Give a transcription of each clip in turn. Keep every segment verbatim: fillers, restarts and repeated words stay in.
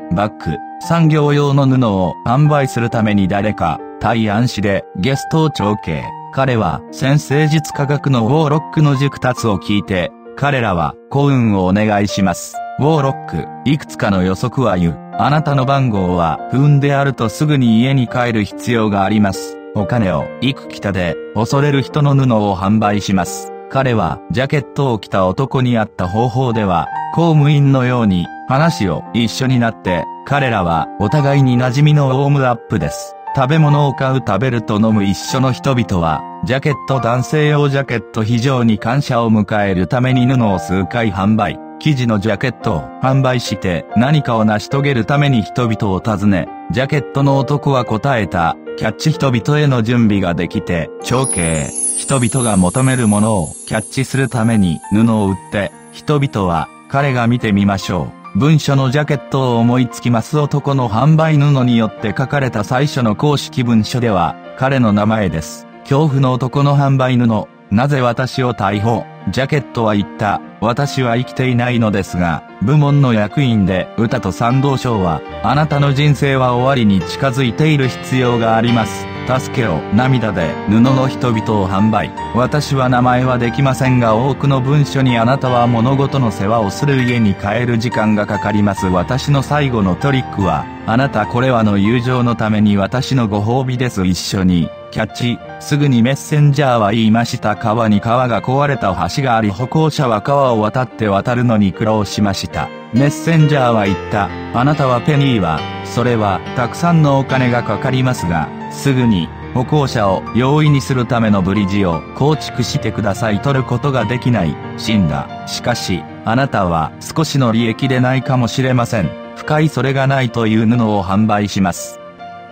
バッグ、産業用の布を販売するために誰か、対案しでゲストを調停。彼は先生術科学のウォーロックの熟達を聞いて、彼らは幸運をお願いします。ウォーロック、いくつかの予測は言う。あなたの番号は不運であるとすぐに家に帰る必要があります。お金を幾北で恐れる人の布を販売します。彼はジャケットを着た男に会った方法では、公務員のように話を一緒になって、彼らはお互いに馴染みのウォームアップです。食べ物を買う食べると飲む一緒の人々は、ジャケット男性用ジャケット非常に感謝を迎えるために布を数回販売。生地のジャケットを販売して何かを成し遂げるために人々を訪ね、ジャケットの男は答えた。キャッチ人々への準備ができて、長兄。人々が求めるものをキャッチするために布を売って、人々は彼が見てみましょう。文書のジャケットを思いつきます男の販売布によって書かれた最初の公式文書では、彼の名前です。恐怖の男の販売布。なぜ私を逮捕？ジャケットは言った。私は生きていないのですが、部門の役員で歌と賛同賞は、あなたの人生は終わりに近づいている必要があります。助けを涙で布の人々を販売。私は名前はできませんが多くの文書にあなたは物事の世話をする家に帰る時間がかかります。私の最後のトリックは、あなたこれはの友情のために私のご褒美です。一緒に。キャッチ、すぐにメッセンジャーは言いました。川に川が壊れた橋があり歩行者は川を渡って渡るのに苦労しました。メッセンジャーは言った。あなたはペニーは、それはたくさんのお金がかかりますが、すぐに歩行者を容易にするためのブリッジを構築してください。取ることができない。死んだ。しかし、あなたは少しの利益でないかもしれません。深いそれがないという布を販売します。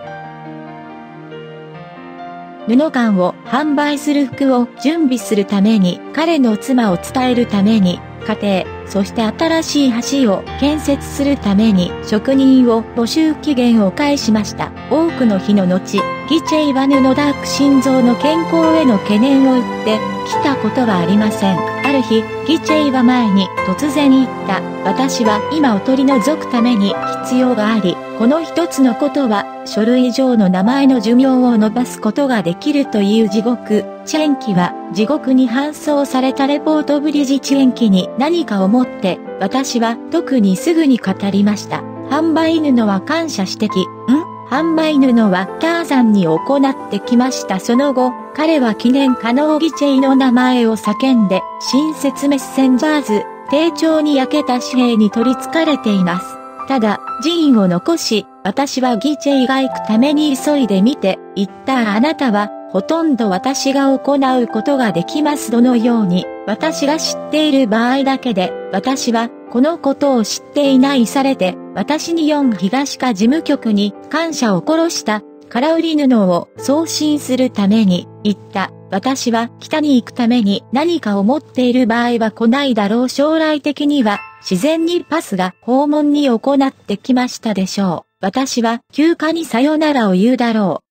布館を販売する服を準備するために、彼の妻を伝えるために、家庭、そして新しい橋を建設するために職人を募集期限を返しました。多くの日の後、ギチェイは布ダーク心臓の健康への懸念を言ってきたことはありません。ある日、ギチェイは前に突然言った。私は今を取り除くために必要があり、この一つのことは、書類上の名前の寿命を延ばすことができるという地獄。チェンキは地獄に搬送されたレポートブリジチェンキに何かを持って、私は特にすぐに語りました。販売布は感謝してき、ん販売布はターザンに行ってきました。その後、彼は記念可能ギチェイの名前を叫んで、親切メッセンジャーズ、丁重に焼けた紙幣に取り憑かれています。ただ、寺院を残し、私はギチェイが行くために急いで見て、言ったあなたは、ほとんど私が行うことができます。どのように、私が知っている場合だけで、私は、このことを知っていないされて、私によん東課事務局に感謝を殺した、空売り布を送信するために、言った。私は北に行くために何かを持っている場合は来ないだろう。将来的には、自然にパスが訪問に行ってきましたでしょう。私は休暇にさよならを言うだろう。